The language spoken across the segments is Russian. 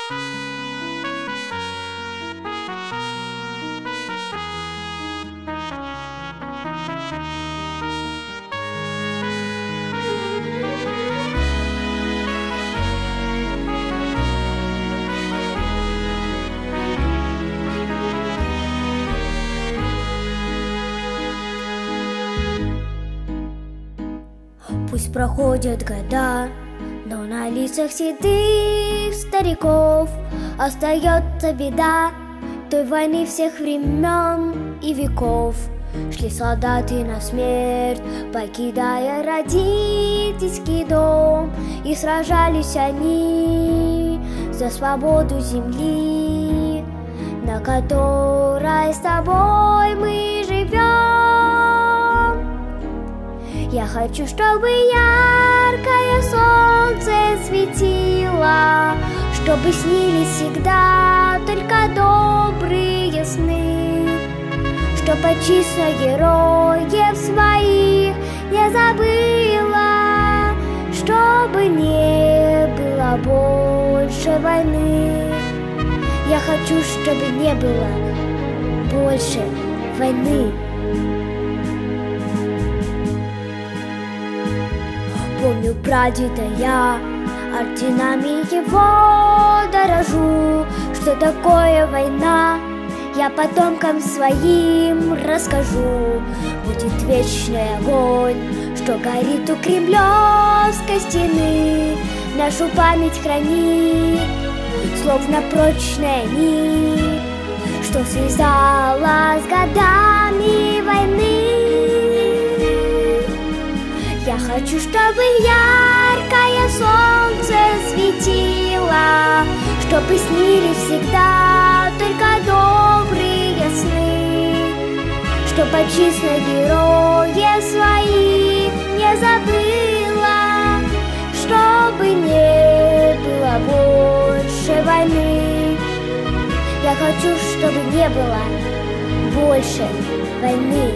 Пусть проходят года, но на лицах седых стариков остается беда той войны всех времен и веков. Шли солдаты на смерть, покидая родительский дом, и сражались они за свободу земли, на которой с тобой мы живем. Я хочу, чтобы яркое солнце светило, чтобы снились всегда только добрые сны, чтоб отчизна героев своих не забыла, чтобы не было больше войны. Я хочу, чтобы не было больше войны. Помню прадеда я, орденами его дорожу. Что такое война, я потомкам своим расскажу. Будет вечный огонь, что горит у Кремлевской стены, нашу память хранит, словно прочная нить, что связала с годами войны. Я хочу, чтобы яркое солнце светило, чтобы снились всегда только добрые сны, чтоб отчизна героев своих не забыла, чтобы не было больше войны. Я хочу, чтобы не было больше войны.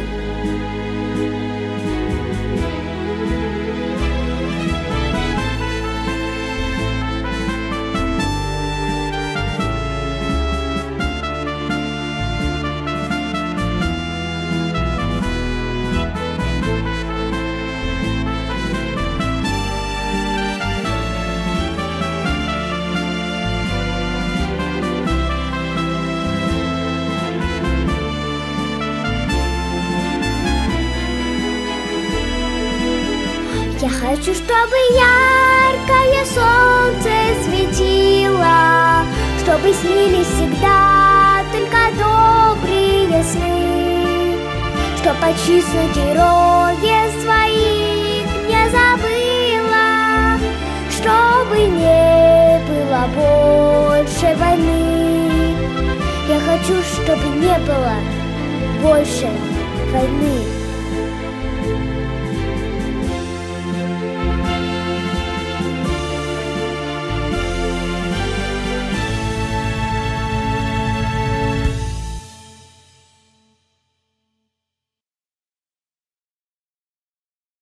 Я хочу, чтобы яркое солнце светило, чтобы снились всегда только добрые сны, чтоб отчизна героев своих не забыла, чтобы не было больше войны. Я хочу, чтобы не было больше войны.